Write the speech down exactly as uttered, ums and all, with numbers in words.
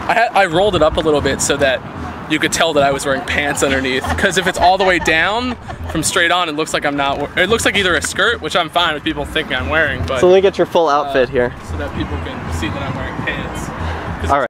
I, had, I rolled it up a little bit so that you could tell that I was wearing pants underneath. Because if it's all the way down from straight on, it looks like I'm not. It looks like either a skirt, which I'm fine with people thinking I'm wearing. But so let me get your full outfit uh, here, so that people can see that I'm wearing pants. All right.